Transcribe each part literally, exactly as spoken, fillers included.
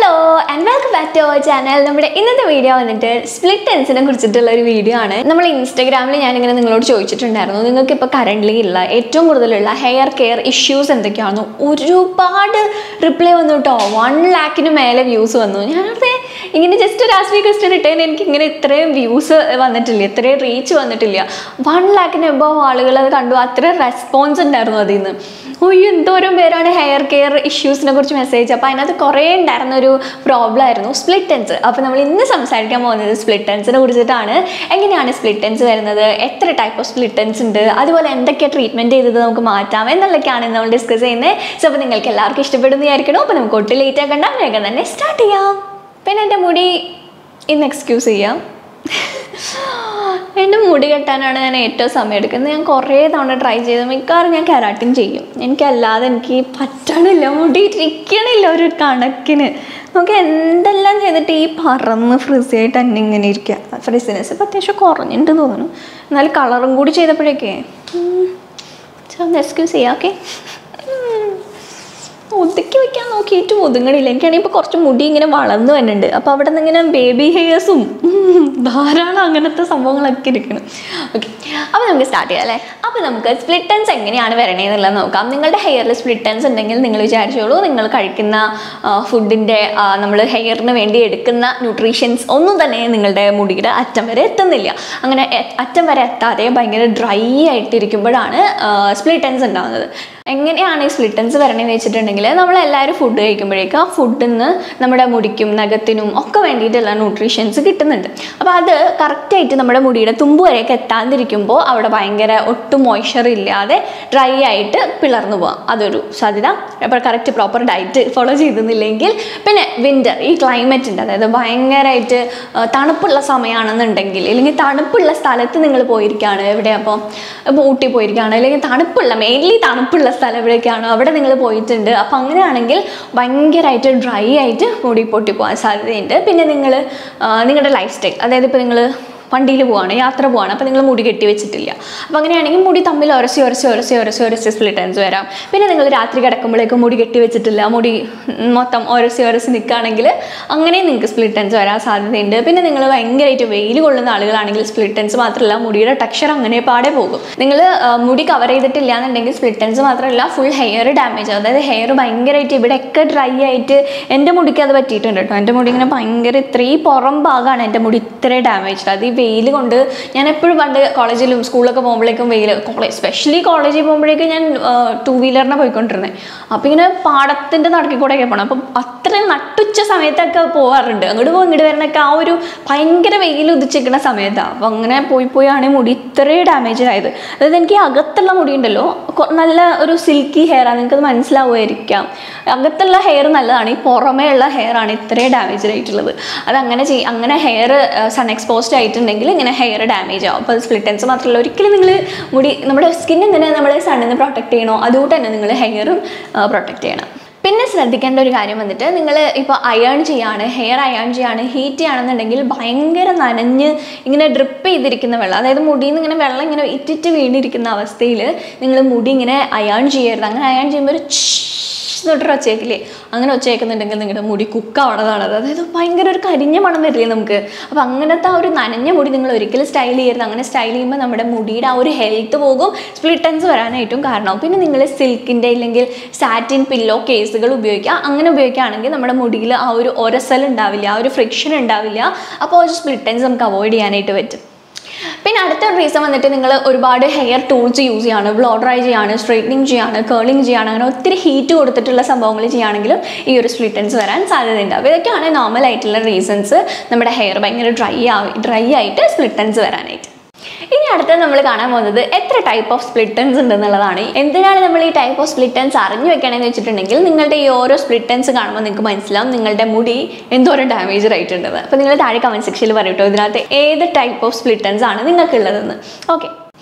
Hello and welcome back to our channel. നമ്മുടെ ഇന്നത്തെ video വന്നിട്ട് സ്പ്ലിറ്റ് എൻഡ്സിനെ കുറിച്ചിട്ടുള്ള ഒരു വീഡിയോ ആണ്. നമ്മൾ ഇൻസ്റ്റാഗ്രാമിൽ ഞാൻ ഇങ്ങനെ നിങ്ങളോട് ചോദിച്ചിട്ടുണ്ടായിരുന്നു നിങ്ങൾക്ക് ഇപ്പോൾ കറന്റ്ലി ഉള്ള ഏറ്റവും കൂടുതലുള്ള ഹെയർ കെയർ ഇഷ്യൂസ് എന്തൊക്കെയാണെന്ന്. ഒരുപാട് റിപ്ലൈ വന്നു കേട്ടോ. വൺ ലാക്കിന് മേലെ വ്യൂസ് വന്നു. ഞാനത് ഇങ്ങനെ ജസ്റ്റ് ഒരു ആസ്വി ക്വസ്റ്റ്യൻ ഇട്ടതിന് എനിക്ക് ഇങ്ങനെ ഇത്രയും വ്യൂസ് വന്നിട്ടില്ല, ഇത്രയും റീച്ച് വന്നിട്ടില്ല. വൺ ലാക്കിന് എബോവ് ആളുകൾ അത് കണ്ടു, അത്ര റെസ്പോൺസ് ഉണ്ടായിരുന്നു അതിൽ നിന്ന്. ഒയ്യോ എന്തോരം പേരാണ് ഹെയർ കെയർ ഇഷ്യൂസിനെ കുറിച്ച് മെസ്സേജ്. അപ്പോൾ അതിനകത്ത് കുറേ ഉണ്ടായിരുന്നൊരു പ്രോബ്ലം ആയിരുന്നു സ്പ്ലിറ്റ് എൻഡ്സ്. അപ്പോൾ നമ്മൾ ഇന്ന് സംസാരിക്കാൻ പോകുന്നത് സ്പ്ലിറ്റ് എൻഡ്സിനെ കുറിച്ചിട്ടാണ്. എങ്ങനെയാണ് സ്പ്ലിറ്റ് എൻഡ്സ് വരുന്നത്, എത്ര ടൈപ്പ് ഓഫ് സ്പ്ലിറ്റ് എൻഡ്സ് ഉണ്ട്, അതുപോലെ എന്തൊക്കെയാണ് ട്രീറ്റ്മെൻറ്റ് ചെയ്തത് നമുക്ക് മാറ്റാം എന്നുള്ളതൊക്കെയാണ് നമ്മൾ ഡിസ്കസ് ചെയ്യുന്നത്. സോ അപ്പോൾ നിങ്ങൾക്ക് എല്ലാവർക്കും ഇഷ്ടപ്പെടുന്ന വിചാരിക്കണം. അപ്പോൾ നമുക്ക് ഒട്ടും ലേറ്റ് ആക്കണ്ട, വേഗം തന്നെ സ്റ്റാർട്ട് ചെയ്യാം. പിന്നെ എൻ്റെ മുടി ഇന്ന് എക്സ്ക്യൂസ് ചെയ്യാം, എൻ്റെ മുടി കെട്ടാനാണ് ഞാൻ ഏറ്റവും സമയം എടുക്കുന്നത്. ഞാൻ കുറേ തവണ ട്രൈ ചെയ്തു, മിക്കവാറും ഞാൻ കെരാട്ടിൻ ചെയ്യും. എനിക്കല്ലാതെ എനിക്ക് പറ്റണില്ല, മുടി ഇരിക്കണില്ല ഒരു കണക്കിന്. നമുക്ക് എന്തെല്ലാം ചെയ്തിട്ട് ഈ പറന്ന് ഫ്രിസി ആയിട്ട് തന്നെ ഇങ്ങനെ ഇരിക്കുക. ഫ്രിസിനെസ് ഇപ്പം അത്യാവശ്യം കുറഞ്ഞിട്ട് തോന്നുന്നു. എന്നാലും കളറും കൂടി ചെയ്തപ്പോഴേക്കേ എക്സ്ക്യൂസ് ചെയ്യാം. ഓക്കെ, ഒതുക്കി വയ്ക്കാൻ നോക്കിയിട്ട് ഒതുങ്ങണില്ല. എനിക്കാണെങ്കിൽ ഇപ്പോൾ കുറച്ച് മുടി ഇങ്ങനെ വളർന്നു വരുന്നുണ്ട്. അപ്പോൾ അവിടെ നിന്ന് ഇങ്ങനെ ബേബി ഹെയർസും ധാരാളം അങ്ങനത്തെ സംഭവങ്ങളൊക്കെ ഇരിക്കണം. ഓക്കെ, അപ്പോൾ നമുക്ക് സ്റ്റാർട്ട് ചെയ്യാം അല്ലേ. അപ്പോൾ നമുക്ക് സ്പ്ലിറ്റ് എൻഡ്സ് എങ്ങനെയാണ് വരണേന്നുള്ളത് നോക്കാം. നിങ്ങളുടെ ഹെയറിൽ സ്പ്ലിറ്റ് എൻഡ്സ് ഉണ്ടെങ്കിൽ നിങ്ങൾ വിചാരിച്ചോളൂ നിങ്ങൾ കഴിക്കുന്ന ഫുഡിൻ്റെ നമ്മൾ ഹെയറിന് വേണ്ടി എടുക്കുന്ന ന്യൂട്രീഷ്യൻസ് ഒന്നും തന്നെ നിങ്ങളുടെ മുടിയുടെ അറ്റം വരെ എത്തുന്നില്ല. അങ്ങനെ അറ്റം വരെ എത്താതെ ഭയങ്കര ഡ്രൈ ആയിട്ടിരിക്കുമ്പോഴാണ് സ്പ്ലിറ്റ് എൻഡ്സ് ഉണ്ടാകുന്നത്. എങ്ങനെയാണ് ഈ സ്പ്ലിറ്റ് എൻഡ്സ് വരണേന്ന് വെച്ചിട്ടുണ്ടെങ്കിൽ നമ്മളെല്ലാവരും ഫുഡ് കഴിക്കുമ്പോഴേക്കും ആ ഫുഡിൽ നിന്ന് നമ്മുടെ മുടിക്കും നഖത്തിനും ഒക്കെ വേണ്ടിയിട്ടുള്ള ന്യൂട്രീഷ്യൻസ് കിട്ടുന്നുണ്ട്. അപ്പോൾ അത് കറക്റ്റായിട്ട് നമ്മുടെ മുടിയുടെ തുമ്പ് വരെയൊക്കെ എത്താതിരിക്കുമ്പോൾ അവിടെ ഭയങ്കര ഒട്ടും മോയ്സ്ചർ ഇല്ലാതെ ഡ്രൈ ആയിട്ട് പിളർന്നു പോകാം. അതൊരു സാധ്യത. അപ്പോൾ കറക്റ്റ് പ്രോപ്പർ ഡയറ്റ് ഫോളോ ചെയ്തിരുന്നില്ലെങ്കിൽ, പിന്നെ വിൻ്റർ ഈ ക്ലൈമറ്റിൻ്റെ അതായത് ഭയങ്കരമായിട്ട് തണുപ്പുള്ള സമയമാണെന്നുണ്ടെങ്കിൽ, അല്ലെങ്കിൽ തണുപ്പുള്ള സ്ഥലത്ത് നിങ്ങൾ പോയിരിക്കുകയാണ്, എവിടെ അപ്പോൾ ഇപ്പോൾ ഊട്ടി പോയിരിക്കുകയാണ്, അല്ലെങ്കിൽ തണുപ്പുള്ള മെയിൻലി തണുപ്പുള്ള സ്ഥലം എവിടെയൊക്കെയാണോ അവിടെ നിങ്ങൾ പോയിട്ടുണ്ട്. അപ്പോൾ അങ്ങനെയാണെങ്കിൽ ഭയങ്കരമായിട്ട് ഡ്രൈ ആയിട്ട് മുടി പൊട്ടിപ്പോകാൻ സാധ്യതയുണ്ട്. പിന്നെ നിങ്ങൾ നിങ്ങളുടെ ലൈഫ് സ്റ്റൈൽ, അതായത് ഇപ്പോൾ നിങ്ങൾ വണ്ടിയിൽ പോവാണ്, യാത്ര പോവാണ്, അപ്പോൾ നിങ്ങൾ മുടി കെട്ടി വെച്ചിട്ടില്ല. അപ്പോൾ അങ്ങനെയാണെങ്കിൽ മുടി തമ്മിൽ ഉരസി ഉരസി ഉരസി ഉരസി ഉരസി സ്പ്ലിറ്റ് എൻഡ്സ് വരാം. പിന്നെ നിങ്ങൾ രാത്രി കിടക്കുമ്പോഴേക്കും മുടി കെട്ടി വെച്ചിട്ടില്ല, മുടി മൊത്തം ഉരസി ഉരസി നിൽക്കുകയാണെങ്കിൽ അങ്ങനെയും നിങ്ങൾക്ക് സ്പ്ലിറ്റ് എൻഡ്സ് വരാൻ സാധ്യതയുണ്ട്. പിന്നെ നിങ്ങൾ ഭയങ്കരമായിട്ട് വെയിൽ കൊള്ളുന്ന ആളുകളാണെങ്കിൽ സ്പ്ലിറ്റ് എൻഡ്സ് മാത്രമല്ല മുടിയുടെ ടെക്സ്ചർ അങ്ങനെ പാടെ പോകും. നിങ്ങൾ മുടി കവർ ചെയ്തിട്ടില്ല എന്നുണ്ടെങ്കിൽ സ്പ്ലിറ്റ് എൻഡ്സ് മാത്രമല്ല ഫുൾ ഹെയർ ഡാമേജ്, അതായത് ഹെയർ ഭയങ്കരമായിട്ട് ഇവിടെയൊക്കെ ഡ്രൈ ആയിട്ട്. എൻ്റെ മുടിക്ക് അത് പറ്റിയിട്ടുണ്ട് കേട്ടോ. എൻ്റെ മുടി ഇങ്ങനെ ഭയങ്കര ഇത്രയും പുറം ഭാഗമാണ് എൻ്റെ മുടി ഇത്രയും ഡാമേജ്. അത് ഈ വെയിൽ കൊണ്ട് ഞാൻ എപ്പോഴും പണ്ട് കോളേജിലും സ്കൂളിലൊക്കെ പോകുമ്പോഴേക്കും വെയിൽ, കോളേജ് സ്പെഷ്യലി കോളേജിൽ പോകുമ്പോഴേക്കും ഞാൻ ടൂ വീലറിനെ പോയിക്കൊണ്ടിരുന്നത്. അപ്പോൾ ഇങ്ങനെ പാടത്തിൻ്റെ നടക്കി കൂടെയൊക്കെ പോകണം. അപ്പം അത്രയും നട്ടുച്ച സമയത്തൊക്കെ പോകാറുണ്ട്. അങ്ങോട്ട് പോകും ഇങ്ങോട്ട് വരണൊക്കെ ആ ഒരു ഭയങ്കര വെയിൽ ഉദിച്ചിരിക്കുന്ന സമയത്താണ്. അപ്പോൾ അങ്ങനെ പോയി പോയാണ് മുടി ഇത്രയും ഡാമേജ് ആയത്. അതായത് എനിക്ക് അകത്തുള്ള മുടി ഉണ്ടല്ലോ നല്ല ഒരു സിൽക്കി ഹെയറാണ്, നിങ്ങൾക്കത് മനസ്സിലാവുമായിരിക്കാം. അകത്തുള്ള ഹെയർ നല്ലതാണ്, ഈ പുറമേ ഉള്ള ഹെയറാണ് ഇത്രയും ഡാമേജ് ആയിട്ടുള്ളത്. അതങ്ങനെ ചെയ് അങ്ങനെ ഹെയർ സൺ എക്സ്പോസ്ഡ് ആയിട്ടുണ്ടെങ്കിൽ ഇങ്ങനെ ഹെയർ ഡാമേജ് ആവും. അപ്പോൾ സ്പ്ലിറ്റ് എൻഡ്സ് മാത്രമല്ല, ഒരിക്കലും നിങ്ങൾ മുടി നമ്മുടെ സ്കിൻ എങ്ങനെ നമ്മൾ സണ്ണിൽ നിന്ന് പ്രൊട്ടക്ട് ചെയ്യണോ അതുകൊണ്ട് തന്നെ നിങ്ങൾ ഹെയറും പ്രൊട്ടക്ട് ചെയ്യണം. പിന്നെ ശ്രദ്ധിക്കേണ്ട ഒരു കാര്യം വന്നിട്ട് നിങ്ങൾ ഇപ്പോൾ അയേൺ ചെയ്യാണ്, ഹെയർ അയേൺ ചെയ്യാണ്, ഹീറ്റ് ചെയ്യുകയാണെന്നുണ്ടെങ്കിൽ ഭയങ്കര നനഞ്ഞ് ഇങ്ങനെ ഡ്രിപ്പ് ചെയ്തിരിക്കുന്ന വെള്ളം, അതായത് മുടിയിൽ നിന്ന് ഇങ്ങനെ വെള്ളം ഇങ്ങനെ ഇറ്റിറ്റ് വീണിരിക്കുന്ന അവസ്ഥയിൽ നിങ്ങൾ മുടി ഇങ്ങനെ അയേൺ ചെയ്യരുത്. അങ്ങനെ അയേൺ ചെയ്യുമ്പോൾ ഒരു തൊട്ടൊരു ഒച്ചയ്ക്കില്ലേ, അങ്ങനെ ഒച്ചയ്ക്കുന്നുണ്ടെങ്കിൽ നിങ്ങളുടെ മുടി കുക്കാവണതാണ്. അതായത് ഭയങ്കര ഒരു കരിഞ്ഞ മണം വരില്ലേ നമുക്ക്. അപ്പോൾ അങ്ങനത്തെ ആ ഒരു നനഞ്ഞ മുടി നിങ്ങൾ ഒരിക്കലും സ്റ്റൈൽ ചെയ്യരുത്. അങ്ങനെ സ്റ്റൈൽ ചെയ്യുമ്പോൾ നമ്മുടെ മുടിയുടെ ആ ഒരു ഹെൽത്ത് പോകും, സ്പ്ലിറ്റ് എൻഡ്സ് വരാനായിട്ടും കാരണമാവും. പിന്നെ നിങ്ങൾ സിൽക്കിൻ്റെ ഇല്ലെങ്കിൽ സാറ്റിൻ പില്ലോ കേസുകൾ ഉപയോഗിക്കുക. അങ്ങനെ ഉപയോഗിക്കുകയാണെങ്കിൽ നമ്മുടെ മുടിയിൽ ആ ഒരു ഒരസൽ ഉണ്ടാവില്ല, ആ ഒരു ഫ്രിക്ഷൻ ഉണ്ടാവില്ല. അപ്പോൾ ഒരു സ്പ്ലിറ്റ് എൻഡ്സ് നമുക്ക് അവോയ്ഡ് ചെയ്യാനായിട്ട് പറ്റും. പിന്നെ അടുത്തൊരു റീസൺ വന്നിട്ട് നിങ്ങൾ ഒരുപാട് ഹെയർ ടൂൾസ് യൂസ് ചെയ്യാണ്, ബ്ലോ ഡ്രൈ ചെയ്യാണ്, സ്ട്രെയിറ്റനിങ് ചെയ്യാണ്, കേളിങ് ചെയ്യാണ്, അങ്ങനെ ഒത്തിരി ഹീറ്റ് കൊടുത്തിട്ടുള്ള സംഭവങ്ങൾ ചെയ്യുകയാണെങ്കിലും ഈ ഒരു സ്പ്ലിറ്റ് എൻഡ്സ് വരാൻ സാധ്യതയുണ്ട്. അപ്പോൾ ഇതൊക്കെയാണ് നോർമൽ ആയിട്ടുള്ള റീസൺസ് നമ്മുടെ ഹെയർ ഭയങ്കര ഡ്രൈ ആയി ഡ്രൈ ആയിട്ട് സ്പ്ലിറ്റ് എൻഡ്സ് വരാനായിട്ട്. ഇനി അടുത്ത നമ്മൾ കാണാൻ പോകുന്നത് എത്ര ടൈപ്പ് ഓഫ് സ്പ്ലിറ്റ് എൻഡ്സ് ഉണ്ടെന്നുള്ളതാണ്. എന്തിനാണ് നമ്മൾ ഈ ടൈപ്പ് ഓഫ് സ്പ്ലിറ്റ് എൻഡ്സ് അറിഞ്ഞു വെക്കണമെന്ന് വെച്ചിട്ടുണ്ടെങ്കിൽ നിങ്ങളുടെ ഈ ഓരോ സ്പ്ലിറ്റ് എൻഡ്സ് കാണുമ്പോൾ നിങ്ങൾക്ക് മനസ്സിലാവും നിങ്ങളുടെ മുടി എന്തോരം ഡാമേജ് ആയിട്ടുണ്ടെന്ന്. അപ്പോൾ നിങ്ങൾ താഴെ കമൻറ്റ് സെക്ഷനിൽ പറയട്ടോ ഇതിനകത്ത് ഏത് ടൈപ്പ് ഓഫ് സ്പ്ലിറ്റ് എൻഡ്സ് ആണ് നിങ്ങൾക്കുള്ളതെന്ന്. ഓക്കെ,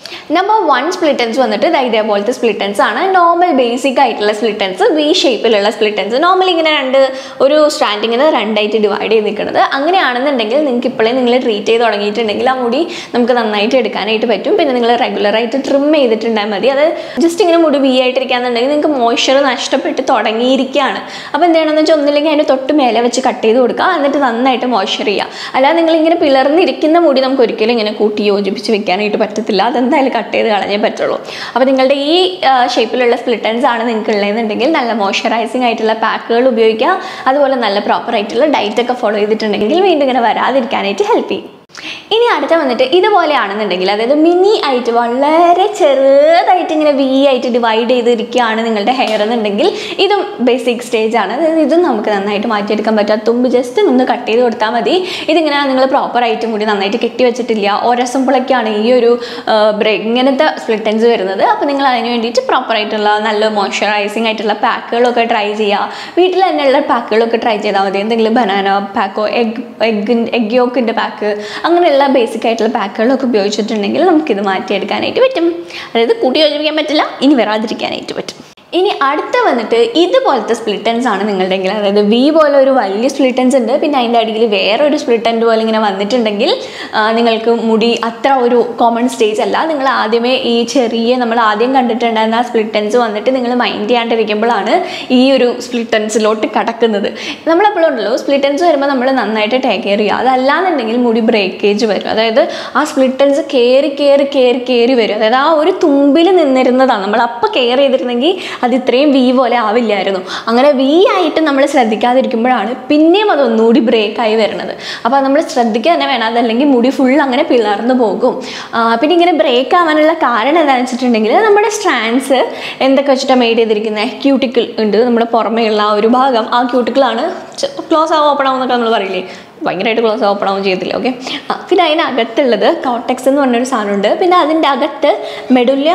നമ്പർ വൺ സ്പ്ലിറ്റൻസ് വന്നിട്ട് ഇതേപോലത്തെ സ്പ്ലിറ്റൻസ് ആണ്. നോർമൽ ബേസിക് ആയിട്ടുള്ള സ്പ്ലിറ്റൻസ്, വി ഷേപ്പിലുള്ള സ്പ്ലിറ്റൻസ്. നോർമലി ഇങ്ങനെ രണ്ട് ഒരു സ്ട്രാൻഡ് ഇങ്ങനെ രണ്ടായിട്ട് ഡിവൈഡ് ചെയ്ത് നിൽക്കുന്നത്. അങ്ങനെയാണെന്നുണ്ടെങ്കിൽ നിങ്ങൾക്ക് ഇപ്പോഴേ നിങ്ങൾ ട്രീറ്റ് ചെയ്ത് തുടങ്ങിയിട്ടുണ്ടെങ്കിൽ ആ മുടി നമുക്ക് നന്നായിട്ട് എടുക്കാനായിട്ട് പറ്റും. പിന്നെ നിങ്ങൾ റെഗുലറായിട്ട് ട്രിം ചെയ്തിട്ടുണ്ടായാൽ മതി. അത് ജസ്റ്റ് ഇങ്ങനെ മുടി വി ആയിട്ടിരിക്കുകയാണെന്നുണ്ടെങ്കിൽ നിങ്ങൾക്ക് മോയ്സ്ചർ നഷ്ടപ്പെട്ട് തുടങ്ങിയിരിക്കുകയാണ്. അപ്പോൾ എന്താണെന്ന് വെച്ചാൽ ഒന്നില്ലെങ്കിൽ അതിൻ്റെ തൊട്ട് മേലെ വെച്ച് കട്ട് ചെയ്ത് കൊടുക്കുക, എന്നിട്ട് നന്നായിട്ട് മോയ്സ്ചർ ചെയ്യുക. അല്ലാതെ നിങ്ങളിങ്ങനെ പിളർന്നിരിക്കുന്ന മുടി നമുക്ക് ഒരിക്കലും ഇങ്ങനെ കൂട്ടി യോജിപ്പിച്ച് വെക്കാനായിട്ട് പറ്റത്തില്ല. അതെന്തായാലും കട്ട് ചെയ്ത് കളഞ്ഞേ പറ്റുള്ളൂ. അപ്പോൾ നിങ്ങളുടെ ഈ ഷേപ്പിലുള്ള സ്പ്ലിറ്റൻസ് ആണ് നിങ്ങൾക്ക് ഉള്ളതെന്നുണ്ടെങ്കിൽ നല്ല മോയ്സ്ചറൈസിങ് ആയിട്ടുള്ള പാക്കുകൾ ഉപയോഗിക്കുക. അതുപോലെ നല്ല പ്രോപ്പർ ആയിട്ടുള്ള ഡയറ്റ് ഒക്കെ ഫോളോ ചെയ്തിട്ടുണ്ടെങ്കിൽ വീണ്ടും ഇങ്ങനെ വരാതിരിക്കാനായിട്ട് ഹെൽപ്പ് ചെയ്യും. ഇനി അടുത്ത വന്നിട്ട് ഇതുപോലെയാണെന്നുണ്ടെങ്കിൽ, അതായത് മിനി ആയിട്ട് വളരെ ചെറുതായിട്ട് ഇങ്ങനെ വി ആയിട്ട് ഡിവൈഡ് ചെയ്തിരിക്കുകയാണ് നിങ്ങളുടെ ഹെയർ എന്നുണ്ടെങ്കിൽ ഇതും ബേസിക് സ്റ്റേജ് ആണ്. അതായത് ഇതും നമുക്ക് നന്നായിട്ട് മാറ്റിയെടുക്കാൻ പറ്റും. തുമ്പ് ജസ്റ്റ് ഒന്ന് കട്ട് ചെയ്ത് കൊടുത്താൽ മതി. ഇതിങ്ങനെ നിങ്ങൾ പ്രോപ്പറായിട്ട് കൂടി നന്നായിട്ട് കെട്ടി വെച്ചിട്ടില്ല, ഒരസുമ്പോഴൊക്കെയാണ് ഈ ഒരു ബ്രേക്ക് ഇങ്ങനത്തെ സ്പ്ലിറ്റൻസ് വരുന്നത്. അപ്പോൾ നിങ്ങൾ അതിന് വേണ്ടിയിട്ട് പ്രോപ്പറായിട്ടുള്ള നല്ല മോയ്സ്ചറൈസിങ് ആയിട്ടുള്ള പാക്കുകളൊക്കെ ട്രൈ ചെയ്യുക. വീട്ടിൽ തന്നെയുള്ള പാക്കുകളൊക്കെ ട്രൈ ചെയ്താൽ മതി. എന്തെങ്കിലും ബനാന പാക്കോ എഗ് എഗ് എഗ് യോക്കിൻ്റെ പാക്ക് അങ്ങനെയുള്ള ബേസിക് ആയിട്ടുള്ള പാക്കുകളൊക്കെ ഉപയോഗിച്ചിട്ടുണ്ടെങ്കിൽ നമുക്കിത് മാറ്റിയെടുക്കാനായിട്ട് പറ്റും. അതായത് കൂട്ടി യോജിപ്പിക്കാൻ പറ്റില്ല, ഇനി വരാതിരിക്കാനായിട്ട് പറ്റും. ഇനി അടുത്ത വന്നിട്ട് ഇതുപോലത്തെ സ്പ്ലിറ്റൻസ് ആണ് നിങ്ങളുടെങ്കിൽ, അതായത് വി പോലെ ഒരു വലിയ സ്പ്ലിറ്റൻസ് ഉണ്ട്, പിന്നെ അതിൻ്റെ അടിയിൽ വേറൊരു സ്പ്ലിറ്റൻറ്റ് പോലെ ഇങ്ങനെ വന്നിട്ടുണ്ടെങ്കിൽ നിങ്ങൾക്ക് മുടി അത്ര ഒരു കോമൺ സ്റ്റേജ് അല്ല. നിങ്ങൾ ആദ്യമേ ഈ ചെറിയ നമ്മൾ ആദ്യം കണ്ടിട്ടുണ്ടായിരുന്ന ആ സ്പ്ലിറ്റൻസ് വന്നിട്ട് നിങ്ങൾ മൈൻഡ് ചെയ്യാണ്ടിരിക്കുമ്പോഴാണ് ഈ ഒരു സ്പ്ലിറ്റൻസിലോട്ട് കടക്കുന്നത്. നമ്മളെപ്പോഴും ഉണ്ടല്ലോ സ്പ്ലിറ്റൻസ് വരുമ്പോൾ നമ്മൾ നന്നായിട്ട് ടേക്ക് കെയർ ചെയ്യുക. അതല്ലാന്നുണ്ടെങ്കിൽ മുടി ബ്രേക്കേജ് വരും. അതായത് ആ സ്പ്ലിറ്റൻസ് കയറി കയറി കയറി കയറി വരും. അതായത് ആ ഒരു തുമ്പിൽ നിന്നിരുന്നതാണ്, നമ്മൾ അപ്പോൾ കെയർ ചെയ്തിരുന്നെങ്കിൽ അത് ഇത്രയും വി പോലെ ആവില്ലായിരുന്നു. അങ്ങനെ വി ആയിട്ട് നമ്മൾ ശ്രദ്ധിക്കാതിരിക്കുമ്പോഴാണ് പിന്നെയും അതൊന്നുകൂടി ബ്രേക്കായി വരുന്നത്. അപ്പോൾ നമ്മൾ ശ്രദ്ധിക്കുക തന്നെ വേണം, അതല്ലെങ്കിൽ മുടി ഫുൾ അങ്ങനെ പിളർന്നു പോകും. പിന്നെ ഇങ്ങനെ ബ്രേക്ക് ആവാനുള്ള കാരണം എന്താണെന്ന് വെച്ചിട്ടുണ്ടെങ്കിൽ നമ്മുടെ സ്ട്രാൻഡ്സ് എന്തൊക്കെ വെച്ചിട്ടാണ് മെയ്ഡ് ചെയ്തിരിക്കുന്നത്, ക്യൂട്ടിക്കിൾ ഉണ്ട് നമ്മുടെ പുറമേയുള്ള ആ ഒരു ഭാഗം. ആ ക്യൂട്ടിക്കിളാണ് ക്ലോസ് ആവും ഓപ്പൺ ആവും എന്നൊക്കെ നമ്മൾ പറയില്ലേ, ഭയങ്കരമായിട്ട് ക്ലോസ് ഓപ്പൺ ആവും ചെയ്തില്ല. ഓക്കെ, ആ പിന്നെ അതിനകത്തുള്ളത് കോർട്ടെക്സ് എന്ന് പറഞ്ഞൊരു സാധനമുണ്ട്. പിന്നെ അതിൻ്റെ അകത്ത് മെഡുല്ല,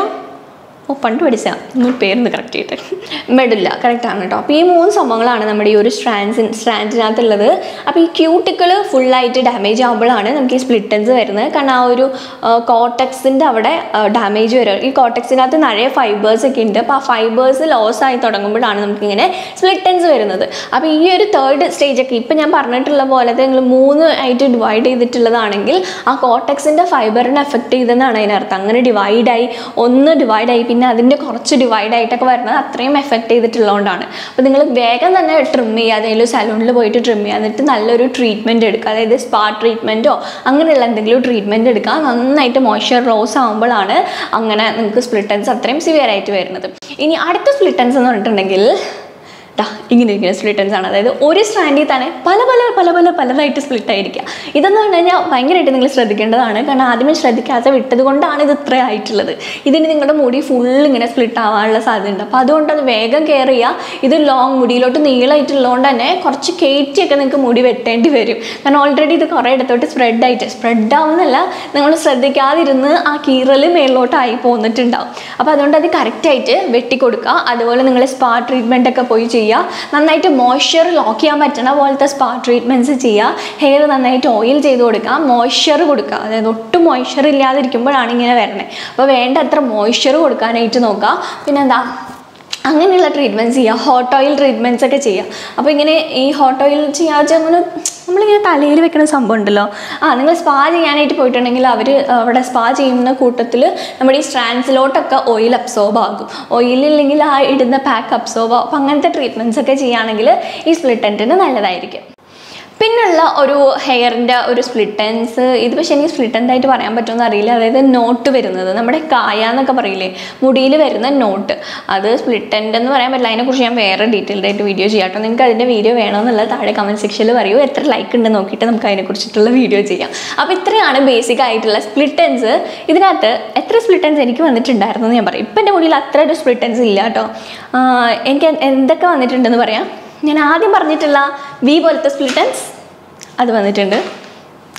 ഓ പണ്ട് പഠിച്ചാൽ നിങ്ങൾ പേരൊന്ന് കറക്റ്റ് ചെയ്തിട്ട്, മെഡുല്ല കറക്റ്റാണ് കേട്ടോ. അപ്പോൾ ഈ മൂന്ന് സംഭവങ്ങളാണ് നമ്മുടെ ഈ ഒരു സ്ട്രാൻഡ്സ് സ്ട്രാൻഡിനകത്തുള്ളത്. അപ്പോൾ ഈ ക്യൂട്ടിക്കിൾ ഫുള്ളായിട്ട് ഡാമേജ് ആകുമ്പോഴാണ് നമുക്ക് ഈ സ്പ്ലിറ്റൻസ് വരുന്നത്. കാരണം ആ ഒരു കോർട്ടെക്സിൻ്റെ അവിടെ ഡാമേജ് വരും. ഈ കോർട്ടെക്സിനകത്ത് നിറയെ ഫൈബേഴ്സ് ഒക്കെ ഉണ്ട്. അപ്പോൾ ആ ഫൈബേഴ്സ് ലോസ് ആയി തുടങ്ങുമ്പോഴാണ് നമുക്കിങ്ങനെ സ്പ്ലിറ്റൻസ് വരുന്നത്. അപ്പോൾ ഈ ഒരു തേർഡ് സ്റ്റേജൊക്കെ ഇപ്പം ഞാൻ പറഞ്ഞിട്ടുള്ള പോലെ നിങ്ങൾ മൂന്ന് ആയിട്ട് ഡിവൈഡ് ചെയ്തിട്ടുള്ളതാണെങ്കിൽ ആ കോർട്ടെക്സിൻ്റെ ഫൈബറിനെ എഫക്റ്റ് ചെയ്തെന്നാണ് അതിനർത്ഥം. അങ്ങനെ ഡിവൈഡായി ഒന്ന് ഡിവൈഡായി പിന്നെ അതിൻ്റെ കുറച്ച് ഡിവൈഡ് ആയിട്ടൊക്കെ വരുന്നത് അത്രയും എഫക്റ്റ് ചെയ്തിട്ടുള്ളതുകൊണ്ടാണ്. അപ്പോൾ നിങ്ങൾ വേഗം തന്നെ ട്രിം ചെയ്യുക, അതായത് സലൂണിൽ പോയിട്ട് ട്രിം ചെയ്യുക, എന്നിട്ട് നല്ലൊരു ട്രീറ്റ്മെൻറ്റ് എടുക്കുക. അതായത് സ്പാ ട്രീറ്റ്മെൻറ്റോ അങ്ങനെയുള്ള എന്തെങ്കിലും ട്രീറ്റ്മെൻറ്റ് എടുക്കുക. നന്നായിട്ട് മോയ്സ്ചർ ലോസ് ആകുമ്പോഴാണ് അങ്ങനെ നിങ്ങൾക്ക് സ്പ്ലിറ്റൻസ് അത്രയും സിവിയർ ആയിട്ട് വരുന്നത്. ഇനി അടുത്ത സ്പ്ലിറ്റൻസ് എന്ന് പറഞ്ഞിട്ടുണ്ടെങ്കിൽ ദാ ഇങ്ങനെ ഇരിക്കുന്ന സ്പ്ലിറ്റൻസ് ആണ്. അതായത് ഒരു സ്ട്രാൻഡിൽ തന്നെ പല പല പല പല പലതായിട്ട് സ്പ്ലിറ്റ് ആയിരിക്കുക. ഇതെന്ന് പറഞ്ഞു കഴിഞ്ഞാൽ ഭയങ്കരമായിട്ട് നിങ്ങൾ ശ്രദ്ധിക്കേണ്ടതാണ്. കാരണം ആദ്യമേ ശ്രദ്ധിക്കാതെ വിട്ടത് കൊണ്ടാണ് ഇത് ഇത്ര ആയിട്ടുള്ളത്. ഇതിന് നിങ്ങളുടെ മുടി ഫുൾ ഇങ്ങനെ സ്പ്ലിറ്റ് ആവാനുള്ള സാധ്യതയുണ്ട്. അപ്പോൾ അതുകൊണ്ട് അത് വേഗം കെയർ ചെയ്യുക. ഇത് ലോങ് മുടിയിലോട്ട് നീളമായിട്ടുള്ളതുകൊണ്ട് തന്നെ കുറച്ച് കയറ്റിയൊക്കെ നിങ്ങൾക്ക് മുടി വെട്ടേണ്ടി വരും. കാരണം ഓൾറെഡി ഇത് കുറേ ഇടത്തോട്ട് സ്പ്രെഡായിട്ട് സ്പ്രെഡ് ആവുന്നല്ല, നിങ്ങൾ ശ്രദ്ധിക്കാതിരുന്ന് ആ കീറൽ മേളിലോട്ടായി പോന്നിട്ടുണ്ടാവും. അപ്പോൾ അതുകൊണ്ട് അത് കറക്റ്റായിട്ട് വെട്ടിക്കൊടുക്കുക. അതുപോലെ നിങ്ങൾ സ്പാ ട്രീറ്റ്മെൻ്റ് ഒക്കെ പോയി ചെയ്യുക. നന്നായിട്ട് മോയ്സ്ചർ ലോക്ക് ചെയ്യാൻ പറ്റുന്ന പോലത്തെ സ്പാ ട്രീറ്റ്മെൻറ്റ്സ് ചെയ്യുക. ഹെയർ നന്നായിട്ട് ഓയിൽ ചെയ്ത് കൊടുക്കുക, മോയ്സ്ചർ കൊടുക്കുക. അതായത് ഒട്ടും മോയ്സ്ചർ ഇല്ലാതിരിക്കുമ്പോഴാണ് ഇങ്ങനെ വരണേ. അപ്പോൾ വേണ്ട അത്ര മോയ്സ്ചർ കൊടുക്കാനായിട്ട് നോക്കുക. പിന്നെന്താ അങ്ങനെയുള്ള ട്രീറ്റ്മെൻറ്റ്സ് ചെയ്യുക. ഹോട്ട് ഓയിൽ ട്രീറ്റ്മെൻറ്റ്സ് ഒക്കെ ചെയ്യുക. അപ്പോൾ ഇങ്ങനെ ഈ ഹോട്ട് ഓയിൽ ചെയ്യാതെ അങ്ങനെ നമ്മളിങ്ങനെ തലയിൽ വെക്കുന്ന സംഭവം ഉണ്ടല്ലോ, ആ നിങ്ങൾ സ്പാ ചെയ്യാനായിട്ട് പോയിട്ടുണ്ടെങ്കിൽ അവർ അവിടെ സ്പാ ചെയ്യുന്ന കൂട്ടത്തിൽ നമ്മുടെ ഈ സ്ട്രാൻഡ്സിലോട്ടൊക്കെ ഓയിൽ അബ്സോർബ് ആകും. ഓയിലില്ലെങ്കിൽ ആ ഇടുന്ന പാക്ക് അബ്സോർബ് ആകും. അപ്പോൾ അങ്ങനത്തെ ട്രീറ്റ്മെൻറ്റ്സ് ഒക്കെ ചെയ്യുകയാണെങ്കിൽ ഈ സ്പ്ലിറ്റൻറ്റിന് നല്ലതായിരിക്കും. പിന്നുള്ള ഒരു ഹെയറിൻ്റെ ഒരു സ്പ്ലിറ്റൻസ്, ഇത് പക്ഷേ എനിക്ക് സ്പ്ലിറ്റൻ്റായിട്ട് പറയാൻ പറ്റുമെന്ന് അറിയില്ല. അതായത് നോട്ട് വരുന്നത്, നമ്മുടെ കായ എന്നൊക്കെ പറയില്ലേ, മുടിയിൽ വരുന്ന നോട്ട്, അത് സ്പ്ലിറ്റൻ്റ് എന്ന് പറയാൻ പറ്റില്ല. അതിനെക്കുറിച്ച് ഞാൻ വേറെ ഡീറ്റെയിൽഡ് ആയിട്ട് വീഡിയോ ചെയ്യാം കേട്ടോ. നിങ്ങൾക്ക് അതിൻ്റെ വീഡിയോ വേണമെന്നുള്ളത് താഴെ കമൻറ്റ് സെക്ഷനിൽ പറയൂ. എത്ര ലൈക്ക് ഉണ്ടെന്ന് നോക്കിയിട്ട് നമുക്ക് അതിനെക്കുറിച്ചിട്ടുള്ള വീഡിയോ ചെയ്യാം. അപ്പോൾ ഇത്രയാണ് ബേസിക് ആയിട്ടുള്ള സ്പ്ലിറ്റൻസ്. ഇതിനകത്ത് എത്ര സ്പ്ലിറ്റൻസ് എനിക്ക് വന്നിട്ടുണ്ടായിരുന്നു എന്ന് ഞാൻ പറയും. ഇപ്പം എൻ്റെ മുടിയിൽ അത്ര ഒരു സ്പ്ലിറ്റൻസ് ഇല്ല കേട്ടോ. എനിക്ക് എന്തൊക്കെ വന്നിട്ടുണ്ടെന്ന് പറയാം. ഞാൻ ആദ്യം പറഞ്ഞിട്ടുള്ള വി പോലത്തെ സ്പ്ലിറ്റൻസ് അത് വന്നിട്ടുണ്ട്.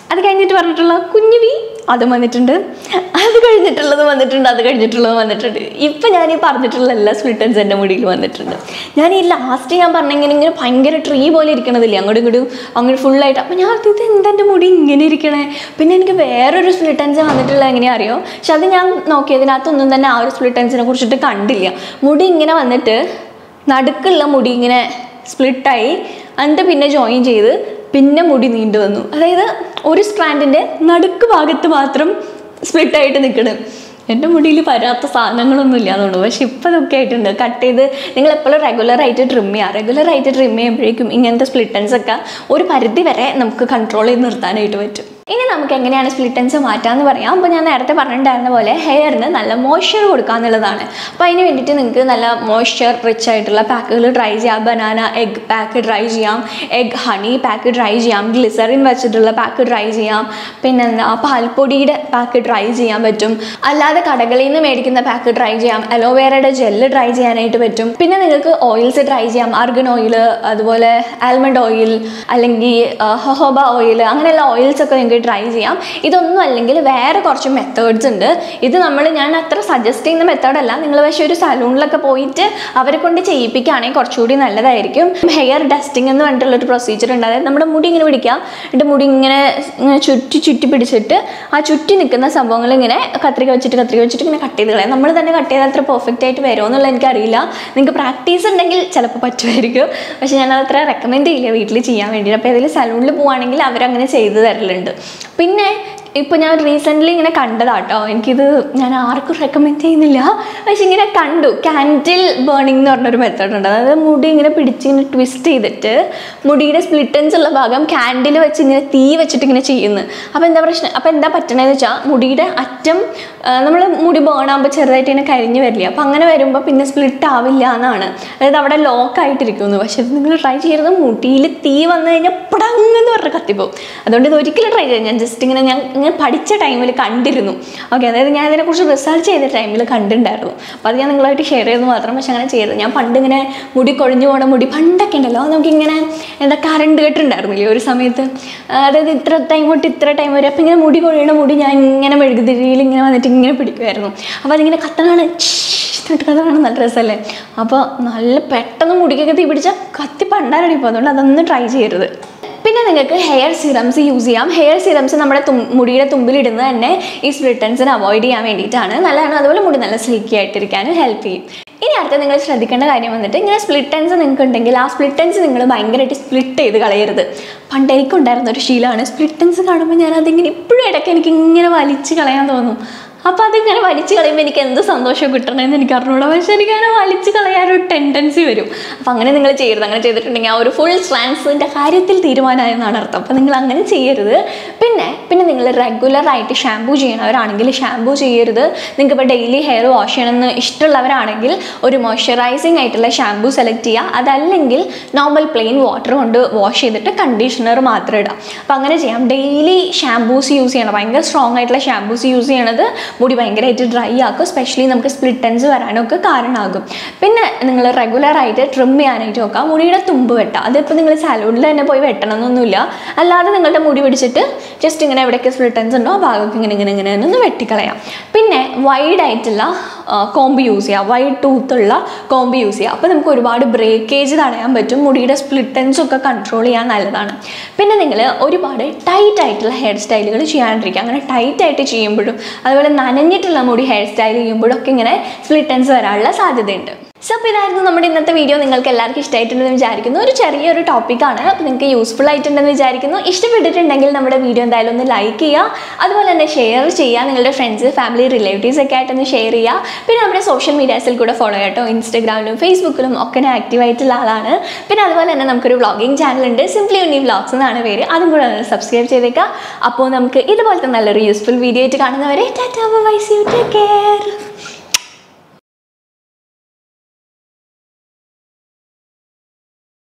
അത് കഴിഞ്ഞിട്ട് പറഞ്ഞിട്ടുള്ള കുഞ്ഞു വി അതും വന്നിട്ടുണ്ട്, അത് കഴിഞ്ഞിട്ടുള്ളത് വന്നിട്ടുണ്ട്, അത് കഴിഞ്ഞിട്ടുള്ളത് വന്നിട്ടുണ്ട്. ഇപ്പം ഞാൻ ഈ പറഞ്ഞിട്ടുള്ള എല്ലാ സ്പ്ലിറ്റ് എൻഡ്സ് എൻ്റെ മുടിയിൽ വന്നിട്ടുണ്ട്. ഞാൻ ഈ ലാസ്റ്റ് ഞാൻ പറഞ്ഞെങ്കിൽ ഇങ്ങനെ ഭയങ്കര ട്രീ പോലെ ഇരിക്കണതില്ലേ, അങ്ങോട്ടും ഇങ്ങോട്ടും അങ്ങോട്ട് ഫുള്ളായിട്ട്. അപ്പം ഞാൻ ഇത് എന്താ എൻ്റെ മുടി ഇങ്ങനെ ഇരിക്കണേ. പിന്നെ എനിക്ക് വേറൊരു സ്പ്ലിറ്റ് എൻഡ്സ് വന്നിട്ടുള്ളത് എങ്ങനെയാ അറിയോ? പക്ഷെ അത് ഞാൻ നോക്കിയതിനകത്തൊന്നും തന്നെ ആ ഒരു സ്പ്ലിറ്റ് എൻഡ്സിനെ കുറിച്ചിട്ട് കണ്ടില്ല. മുടി ഇങ്ങനെ വന്നിട്ട് നടുക്കുള്ള മുടി ഇങ്ങനെ സ്പ്ലിറ്റായി, എന്നിട്ട് പിന്നെ ജോയിൻ ചെയ്ത് പിന്നെ മുടി നീണ്ടു വന്നു. അതായത് ഒരു സ്ട്രാൻഡിൻ്റെ നടുക്ക് ഭാഗത്ത് മാത്രം സ്പ്ലിറ്റായിട്ട് നിൽക്കണം. എൻ്റെ മുടിയിൽ വരാത്ത സാധനങ്ങളൊന്നും ഇല്ല എന്നുള്ളൂ. പക്ഷെ ഇപ്പം അതൊക്കെ ആയിട്ടുണ്ട്. കട്ട് ചെയ്ത് നിങ്ങൾ എപ്പോഴും റെഗുലറായിട്ട് ട്രിം ചെയ്യുക. റെഗുലറായിട്ട് ട്രിം ചെയ്യുമ്പോഴേക്കും ഇങ്ങനത്തെ സ്പ്ലിറ്റ് എൻഡ്സ് ഒക്കെ ഒരു പരിധി വരെ നമുക്ക് കൺട്രോൾ ചെയ്ത് നിർത്താനായിട്ട് പറ്റും. ഇനി നമുക്ക് എങ്ങനെയാണ് സ്പ്ലിറ്റ് എൻഡ്സ് മാറ്റാമെന്ന് പറയാം. അപ്പോൾ ഞാൻ നേരത്തെ പറഞ്ഞിട്ടുണ്ടായിരുന്ന പോലെ ഹെയറിന് നല്ല മോയ്സ്ചർ കൊടുക്കുക എന്നുള്ളതാണ്. അപ്പോൾ അതിന് വേണ്ടിയിട്ട് നിങ്ങൾക്ക് നല്ല മോയ്സ്ചർ റിച്ച് ആയിട്ടുള്ള പാക്കുകൾ ട്രൈ ചെയ്യാം. ബനാന എഗ് പാക്ക് ട്രൈ ചെയ്യാം, എഗ് ഹണി പാക്ക് ട്രൈ ചെയ്യാം, ഗ്ലിസറിൻ വെച്ചിട്ടുള്ള പാക്ക് ട്രൈ ചെയ്യാം, പിന്നെന്താ പാൽപ്പൊടിയുടെ പാക്ക് ട്രൈ ചെയ്യാൻ പറ്റും. അല്ലാതെ കടകളിൽ നിന്ന് മേടിക്കുന്ന പാക്ക് ട്രൈ ചെയ്യാം. അലോവേറയുടെ ജെല്ല് ട്രൈ ചെയ്യാനായിട്ട് പറ്റും. പിന്നെ നിങ്ങൾക്ക് ഓയിൽസ് ട്രൈ ചെയ്യാം. ആർഗൻ ഓയിൽ, അതുപോലെ ആൽമണ്ട് ഓയിൽ, അല്ലെങ്കിൽ ഹൊഹോബ ഓയിൽ, അങ്ങനെയുള്ള ഓയിൽസ് ഒക്കെ നിങ്ങൾക്ക് ട്രൈ ചെയ്യാം. ഇതൊന്നും അല്ലെങ്കിൽ വേറെ കുറച്ച് മെത്തേഡ്സ് ഉണ്ട്. ഇത് നമ്മൾ ഞാൻ അത്ര സജസ്റ്റ് ചെയ്യുന്ന മെത്തേഡല്ല. നിങ്ങൾ പക്ഷേ ഒരു സലൂണിലൊക്കെ പോയിട്ട് അവരെ കൊണ്ട് ചെയ്യിപ്പിക്കുകയാണെങ്കിൽ കുറച്ചുകൂടി നല്ലതായിരിക്കും. ഹെയർ ഡസ്റ്റിംഗ് എന്ന് പറഞ്ഞിട്ടുള്ളൊരു പ്രൊസീജിയർ ഉണ്ട്. അതായത് നമ്മുടെ മുടി ഇങ്ങനെ പിടിക്കുക, എന്നിട്ട് മുടി ഇങ്ങനെ ഇങ്ങനെ ചുറ്റി ചുറ്റി പിടിച്ചിട്ട് ആ ചുറ്റി നിൽക്കുന്ന സംഭവങ്ങൾ ഇങ്ങനെ കത്രിക വെച്ചിട്ട് കത്രിക വെച്ചിട്ട് ഇങ്ങനെ കട്ട് ചെയ്ത് കളയാം. നമ്മൾ തന്നെ കട്ട് ചെയ്താൽ അത്ര പെർഫെക്റ്റ് ആയിട്ട് വരുമോ എന്നുള്ളത് എനിക്കറിയില്ല. നിങ്ങൾക്ക് പ്രാക്ടീസ് ഉണ്ടെങ്കിൽ ചിലപ്പോൾ പറ്റുമായിരിക്കും. പക്ഷേ ഞാനത് അത്ര റെക്കമെൻഡ് ചെയ്യില്ല വീട്ടിൽ ചെയ്യാൻ വേണ്ടിയിട്ട്. അപ്പോൾ ഏതെങ്കിലും സലൂണിൽ പോവുകയാണെങ്കിൽ അവരങ്ങനെ ചെയ്ത് തരലുണ്ട്. പിന്നെ ഇപ്പോൾ ഞാൻ റീസെൻ്റ്ലി ഇങ്ങനെ കണ്ടതാട്ടോ. എനിക്കിത് ഞാൻ ആർക്കും റെക്കമെൻഡ് ചെയ്യുന്നില്ല, പക്ഷെ ഇങ്ങനെ കണ്ടു. കാൻഡിൽ ബേണിംഗ് എന്ന് പറഞ്ഞൊരു മെത്തേഡ് ഉണ്ട്. അതായത് മുടി ഇങ്ങനെ പിടിച്ച് ഇങ്ങനെ ട്വിസ്റ്റ് ചെയ്തിട്ട് മുടിയുടെ സ്പ്ലിറ്റ് എൻഡ്സ് ഉള്ള ഭാഗം കാൻഡിൽ വെച്ച് ഇങ്ങനെ തീ വെച്ചിട്ട് ഇങ്ങനെ ചെയ്യുന്നു. അപ്പോൾ എന്താ പ്രശ്നം, അപ്പോൾ എന്താ പറ്റണതെന്ന് വെച്ചാൽ മുടിയുടെ അറ്റം നമ്മൾ മുടി ബേൺ ആകുമ്പോൾ ചെറുതായിട്ട് ഇങ്ങനെ കരിഞ്ഞ് വരില്ല. അപ്പോൾ അങ്ങനെ വരുമ്പോൾ പിന്നെ സ്പ്ലിറ്റ് ആവില്ല എന്നാണ്. അതായത് അവിടെ ലോക്കായിട്ടിരിക്കുന്നു. പക്ഷെ ഇത് നിങ്ങൾ ട്രൈ ചെയ്യരുത്. മുടിയിൽ തീ വന്നു കഴിഞ്ഞാൽ പടങ്ങെന്ന് പറഞ്ഞ് കത്തിപ്പോവും. അതുകൊണ്ട് ഇത് ഒരിക്കലും ട്രൈ ചെയ്യാം. ഞാൻ ജസ്റ്റ് ഇങ്ങനെ ഞാൻ ഞാൻ പഠിച്ച ടൈമിൽ കണ്ടിരുന്നു. ഓക്കെ, അതായത് ഞാൻ ഇതിനെക്കുറിച്ച് റിസർച്ച് ചെയ്ത ടൈമിൽ കണ്ടിട്ടുണ്ടായിരുന്നു. അപ്പോൾ അത് ഞാൻ നിങ്ങളായിട്ട് ഷെയർ ചെയ്തു മാത്രം. പക്ഷെ അങ്ങനെ ചെയ്തത് ഞാൻ പണ്ട് ഇങ്ങനെ മുടി കൊഴിഞ്ഞു പോകണ മുടി പണ്ടൊക്കെ ഉണ്ടല്ലോ, നമുക്കിങ്ങനെ എന്താ കറണ്ട് കെട്ടുണ്ടായിരുന്നില്ലേ ഒരു സമയത്ത്. അതായത് ഇത്ര ടൈം തൊട്ട് ഇത്ര ടൈം വരെ. അപ്പോൾ ഇങ്ങനെ മുടി കൊഴിയണ മുടി ഞാൻ ഇങ്ങനെ മെഴുകുതിരിയിൽ ഇങ്ങനെ വന്നിട്ട് ഇങ്ങനെ പിടിക്കുമായിരുന്നു. അപ്പോൾ അതിങ്ങനെ കത്തനാണ് കത്തനാണ് നല്ല രസമല്ലേ. അപ്പോൾ നല്ല പെട്ടെന്ന് മുടിക്കൊക്കെ തീ പിടിച്ചാൽ കത്തി പണ്ടാരടി ഇപ്പോൾ. അതുകൊണ്ട് അതൊന്നും ട്രൈ ചെയ്യരുത്. പിന്നെ നിങ്ങൾക്ക് ഹെയർ സിറംസ് യൂസ് ചെയ്യാം. ഹെയർ സിറംസ് നമ്മുടെ തും മുടിയുടെ തുമ്പിലിടുന്നത് തന്നെ ഈ സ്പ്ലിറ്റ് എൻഡ്സിനെ അവോയ്ഡ് ചെയ്യാൻ വേണ്ടിയിട്ടാണ്. നല്ലതാണ്. അതുപോലെ മുടി നല്ല സ്ലിക്കി ആയിട്ടിരിക്കാനും ഹെൽപ്പ് ചെയ്യും. ഇനി അടുത്ത നിങ്ങൾ ശ്രദ്ധിക്കേണ്ട കാര്യം വന്നിട്ട്, ഇങ്ങനെ സ്പ്ലിറ്റ് എൻഡ്സ് നിങ്ങൾക്ക് ഉണ്ടെങ്കിൽ ആ സ്പ്ലിറ്റ് എൻഡ്സ് നിങ്ങൾ ഭയങ്കരമായിട്ട് സ്പ്ലിറ്റ് ചെയ്ത് കളയരുത്. പണ്ട് എനിക്കുണ്ടായിരുന്ന ഒരു ശീലമാണ്. സ്പ്ലിറ്റ് എൻഡ്സ് കാണുമ്പോൾ ഞാൻ അതിങ്ങനെ ഇപ്പോഴും ഇടയ്ക്ക് എനിക്ക് ഇങ്ങനെ വലിച്ച് കളയാൻ തോന്നും. അപ്പോൾ അതിങ്ങനെ വലിച്ച് കളയുമ്പോൾ എനിക്ക് എന്ത് സന്തോഷം കിട്ടണമെന്ന് എനിക്ക് അറിഞ്ഞൂടാ. പക്ഷെ എനിക്കങ്ങനെ വലിച്ച് കളയാനൊരു ടെൻഡൻസി വരും. അപ്പോൾ അങ്ങനെ നിങ്ങൾ ചെയ്യരുത്. അങ്ങനെ ചെയ്തിട്ടുണ്ടെങ്കിൽ ആ ഒരു ഫുൾ സ്ട്രാൻഡ്സിൻ്റെ കാര്യത്തിൽ തീരുമാനമായെന്നാണ് അർത്ഥം. അപ്പോൾ നിങ്ങൾ അങ്ങനെ ചെയ്യരുത്. പിന്നെ പിന്നെ നിങ്ങൾ റെഗുലറായിട്ട് ഷാമ്പൂ ചെയ്യണവരാണെങ്കിൽ ഷാമ്പൂ ചെയ്യരുത്. നിങ്ങൾക്ക് ഇപ്പോൾ ഡെയിലി ഹെയർ വാഷ് ചെയ്യണമെന്ന് ഇഷ്ടമുള്ളവരാണെങ്കിൽ ഒരു മോയ്സ്ചറൈസിങ് ആയിട്ടുള്ള ഷാമ്പൂ സെലക്ട് ചെയ്യുക. അതല്ലെങ്കിൽ നോർമൽ പ്ലെയിൻ വാട്ടർ കൊണ്ട് വാഷ് ചെയ്തിട്ട് കണ്ടീഷണർ മാത്രം ഇടാം. അപ്പോൾ അങ്ങനെ ചെയ്യാം. ഡെയിലി ഷാമ്പൂസ് യൂസ് ചെയ്യണം. ഭയങ്കര സ്ട്രോങ് ആയിട്ടുള്ള ഷാമ്പൂസ് യൂസ് ചെയ്യണത് മുടി ഭയങ്കരമായിട്ട് ഡ്രൈ ആക്കും. സ്പെഷ്യലി നമുക്ക് സ്പ്ലിറ്റ് എൻഡ്സ് വരാനൊക്കെ കാരണമാകും. പിന്നെ നിങ്ങൾ റെഗുലറായിട്ട് ട്രിം ചെയ്യാനായിട്ട് നോക്കാം. മുടിയുടെ തുമ്പ് വെട്ടുക. അതിപ്പോൾ നിങ്ങൾ സലൂണിൽ തന്നെ പോയി വെട്ടണമെന്നൊന്നുമില്ല. അല്ലാതെ നിങ്ങളുടെ മുടി പിടിച്ചിട്ട് ജസ്റ്റ് ഇങ്ങനെ എവിടെയൊക്കെ സ്പ്ലിറ്റ് എൻഡ്സ് ഉണ്ടോ ആ ഭാഗമൊക്കെ ഇങ്ങനെ ഇങ്ങനെ ഇങ്ങനെ ഒന്ന് വെട്ടിക്കളയാം. പിന്നെ വൈഡ് ആയിട്ടുള്ള കോമ്പ് യൂസ് ചെയ്യുക. വൈഡ് ടൂത്തുള്ള കോമ്പ് യൂസ് ചെയ്യുക. അപ്പോൾ നമുക്ക് ഒരുപാട് ബ്രേക്കേജ് തടയാൻ പറ്റും. മുടിയുടെ സ്പ്ലിറ്റ് എൻഡ്സ് ഒക്കെ കൺട്രോൾ ചെയ്യാൻ നല്ലതാണ്. പിന്നെ നിങ്ങൾ ഒരുപാട് ടൈറ്റ് ആയിട്ടുള്ള ഹെയർ സ്റ്റൈലുകൾ ചെയ്യാണ്ടിരിക്കുക. അങ്ങനെ ടൈറ്റ് ആയിട്ട് ചെയ്യുമ്പോഴും അതുപോലെ നനഞ്ഞിട്ടുള്ള മുടി ഹെയർ സ്റ്റൈൽ ചെയ്യുമ്പോഴൊക്കെ ഇങ്ങനെ സ്പ്ലിറ്റ് എൻഡ്സ് വരാനുള്ള സാധ്യതയുണ്ട്. സോ അപ്പോൾ ഇതായിരുന്നു നമ്മുടെ ഇന്നത്തെ വീഡിയോ. നിങ്ങൾക്ക് എല്ലാവർക്കും ഇഷ്ടമായിട്ടുണ്ടെന്ന് വിചാരിക്കുന്നു. ഒരു ചെറിയൊരു ടോപ്പിക്കാണ്. അപ്പോൾ നിങ്ങൾക്ക് യൂസ്ഫുൾ ആയിട്ടുണ്ടെന്ന് വിചാരിക്കുന്നു. ഇഷ്ടപ്പെട്ടിട്ടുണ്ടെങ്കിൽ നമ്മുടെ വീഡിയോ എന്തായാലും ഒന്ന് ലൈക്ക് ചെയ്യുക. അതുപോലെ തന്നെ ഷെയർ ചെയ്യുക. നിങ്ങളുടെ ഫ്രണ്ട്സ്, ഫാമിലി, റിലേറ്റീവ്സ് ഒക്കെ ആയിട്ടൊന്ന് ഷെയർ ചെയ്യുക. പിന്നെ നമ്മുടെ സോഷ്യൽ മീഡിയാസിൽ കൂടെ ഫോളോ ചെയ്യട്ടോ. ഇൻസ്റ്റാഗ്രാമിലും ഫേസ്ബുക്കിലും ഒക്കെ ആക്റ്റീവ് ആയിട്ടുള്ള ആളാണ്. പിന്നെ അതുപോലെ തന്നെ നമുക്കൊരു വ്ളോഗിങ് ചാനലുണ്ട്. സിംപ്ലി ഉണ്ണി വ്ളോഗ്സ് എന്നാണ് പേര്. അതും കൂടെ ഒന്ന് സബ്സ്ക്രൈബ് ചെയ്തേക്കുക. അപ്പോൾ നമുക്ക് ഇതുപോലത്തെ നല്ലൊരു യൂസ്ഫുൾ വീഡിയോ ആയിട്ട് കാണുന്നവരെ tata bye, see you, take care.